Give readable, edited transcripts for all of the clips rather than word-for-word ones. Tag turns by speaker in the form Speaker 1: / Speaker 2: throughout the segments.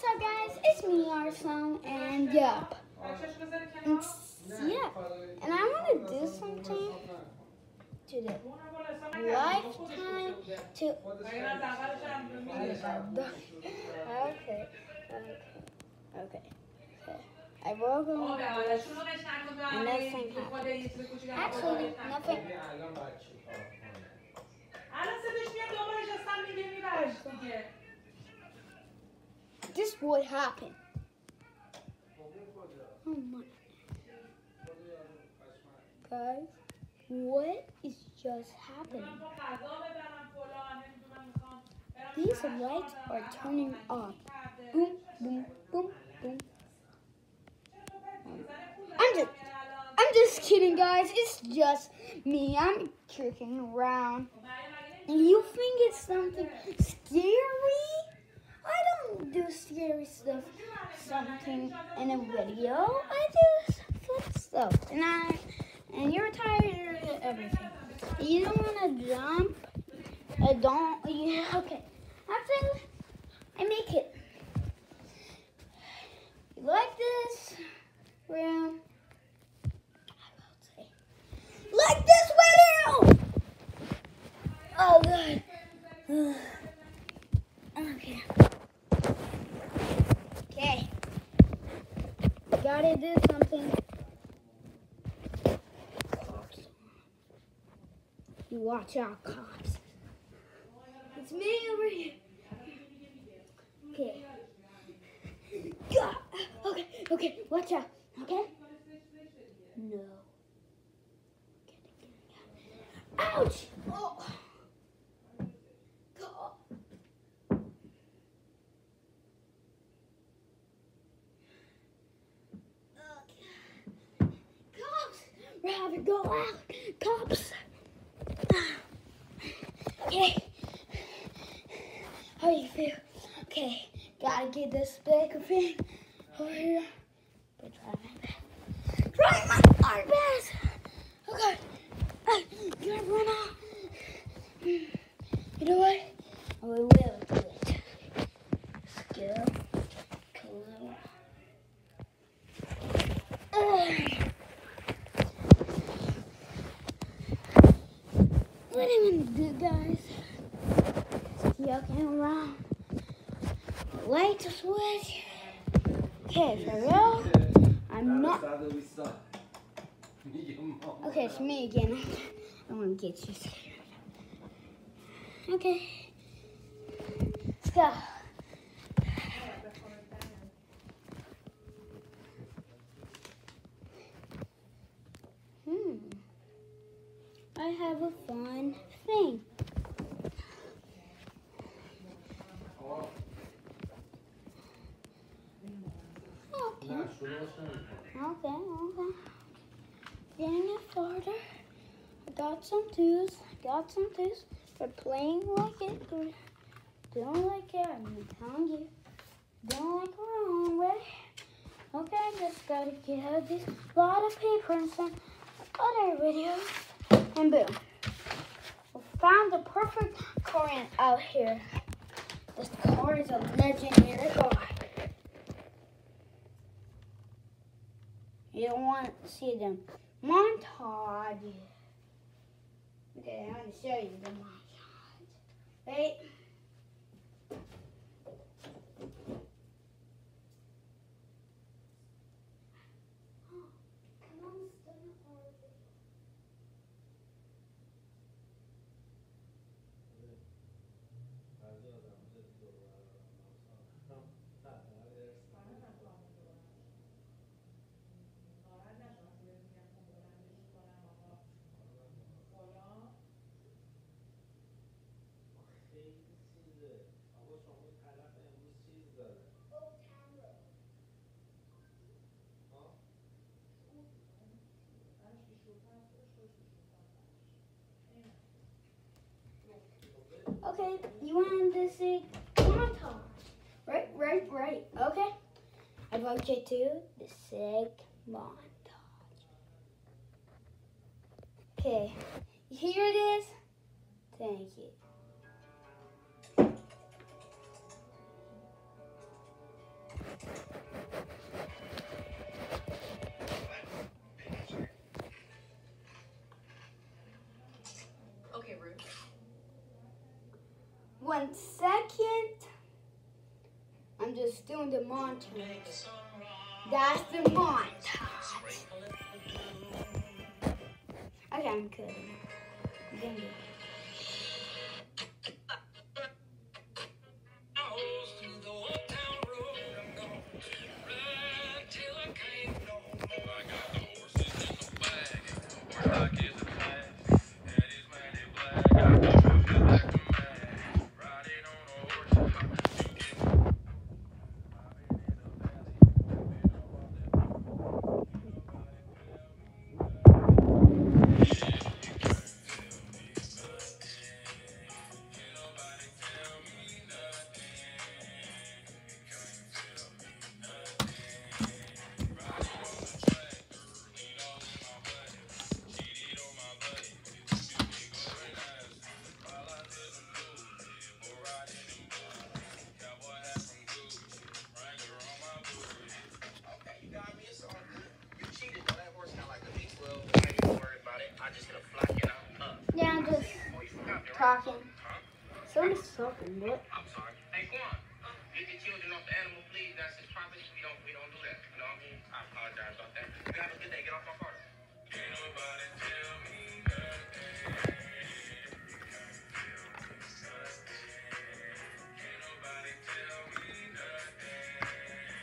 Speaker 1: What's up, guys? It's me, Arslan, and yup. And I want to do something to the lifetime to. Okay. I will go and nothing happened. Actually, nothing. This would happen. Oh my. Guys, what is just happening? These lights are turning off. Boom, boom, boom, boom. I'm just kidding, guys. It's just me. I'm kicking around. And you think it's something scary? I don't do scary stuff. Something in a video. I do fun stuff. And you're tired of everything. You don't want to jump. Okay. After I make it. You like this room? Like this video! Oh, good. Okay. Gotta do something. Cops. You watch out, cops. It's me over here. Okay. Okay, watch out. Okay? No. Ouch! Oh. Cops! Rather go out. Cops! Okay. How do you feel? Okay. Gotta get this big thing over here. Try my best. Oh God. You gotta run out. You know what? We will do it. Skill. What am I gonna do, guys? Yucking around. Light to switch. Okay, for real? I'm not. Okay, it's me again. I want to get you scared. Okay. Let's go. I have a fun thing. Okay. Getting it farther. I got some tools. For playing like it. Don't like it. I'm telling you. Don't like the wrong way. Okay, just gotta get out this lot of paper and some other videos. And boom. We found the perfect car out here. This car is a legendary car. You don't want to see the montage. Okay, I'm going to show you the montage. Wait. Okay, you want to see montage? Right. Okay. I want you to the sig montage. Okay, here it is. Thank you.
Speaker 2: Okay, Ruth.
Speaker 1: 1 second. I'm just doing the montage. That's the montage. Okay, I'm kidding. Dang it. Yeah, I'm just talking. Someone's talking, what?
Speaker 2: I'm sorry. Hey, Quan, get the children off the animal, please. That's his property. We don't do that. You know what I mean? I apologize about that. You have a good day. Get off my car. Can't nobody tell me nothing. Can't nobody tell me nothing.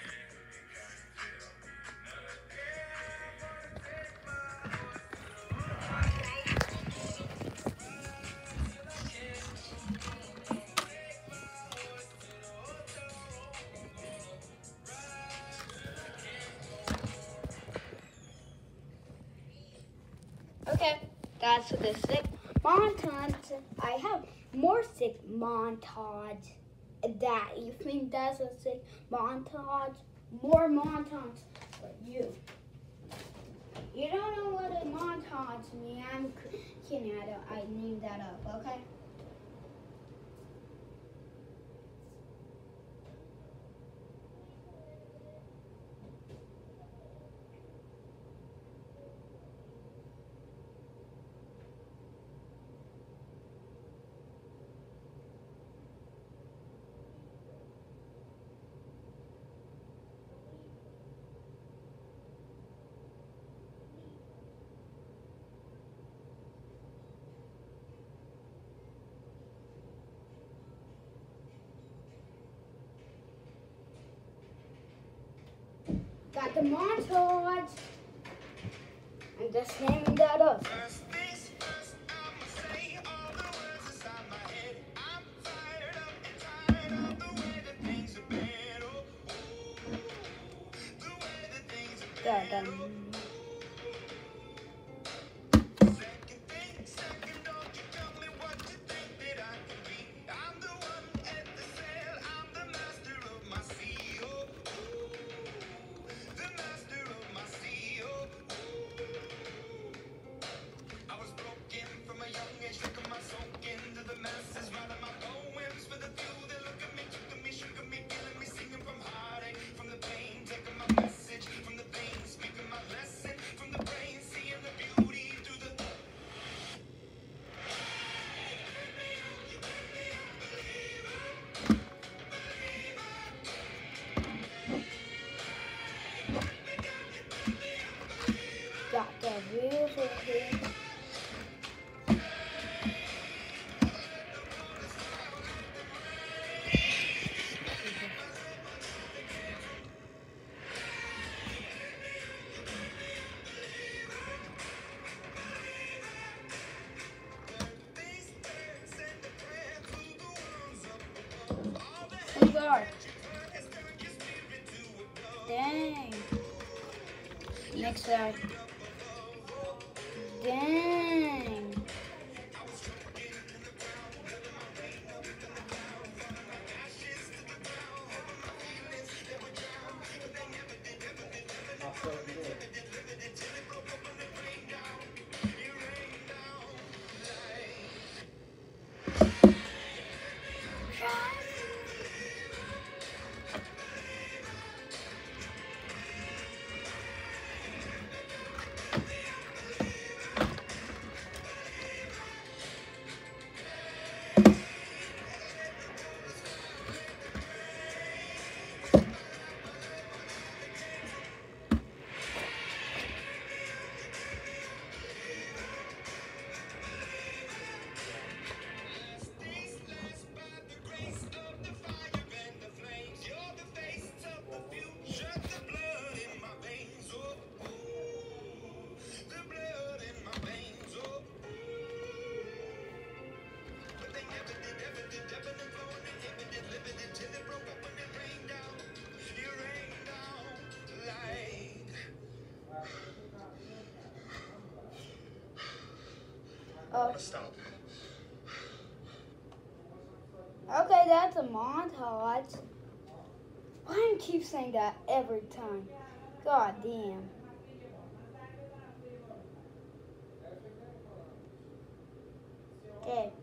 Speaker 1: Okay, that's the sick montage. I have more sick montage. That you think that's a sick montage? More montage for you. You don't know what a montage means. I'm kidding. I named that up. Okay. Got the montage. I'm just naming that up. Dun. Got the beautiful thing. Guard. Dang. Next side. Dang. Oh,
Speaker 2: Stop.
Speaker 1: okay, that's a montage. Why do you keep saying that every time? God damn. Okay.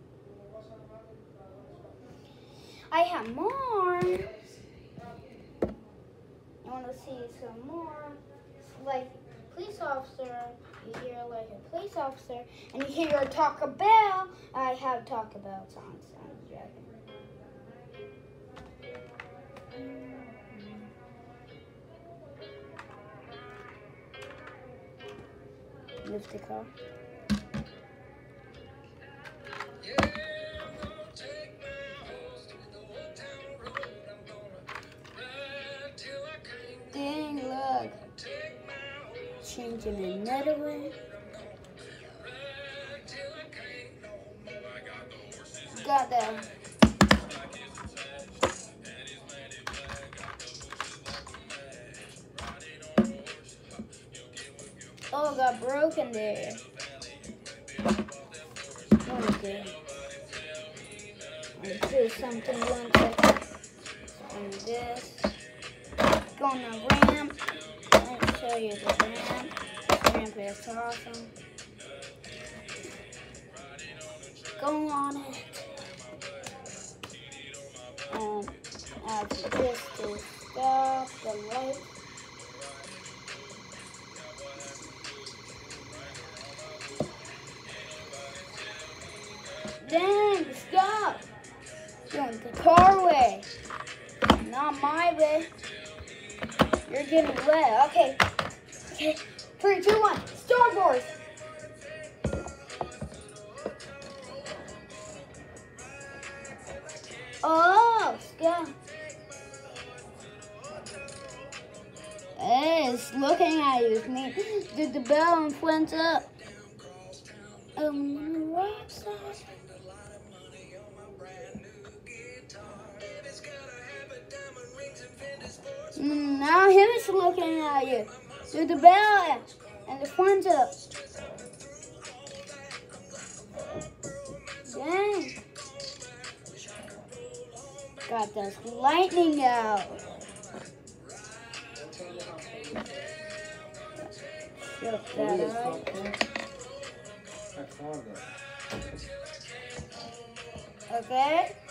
Speaker 1: I have more. You want to see some more? Like police officer, you hear like a police officer, and you hear Taco Bell. I have Taco Bell songs. I'm joking. Lift the car. Dang, look. Changing another way. Got that. Oh, it got broken there. Okay. I'll do something one second. And this. Go on the ramp. I'll show you the ramp. The ramp is awesome. Go on it. Add this to stop the light. Dang, stop! Going the car way, not my way. You're getting wet. Okay. Okay. 3, 2, 1. Star Wars. Oh, Scott. Hey, it's looking at you. It's me. Did the bell and went up. Rockstar. Now him is looking at you. Do the bell and the phone's up. Dang. Got this lightning out. Shut that up. Okay.